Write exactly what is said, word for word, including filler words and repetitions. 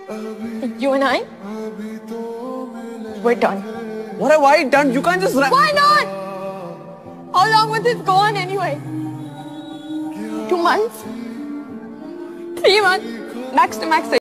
You and I, we're done. What have I done? You can't just run. Why not? How long will this go on anyway? Two months? Three months? Max to max.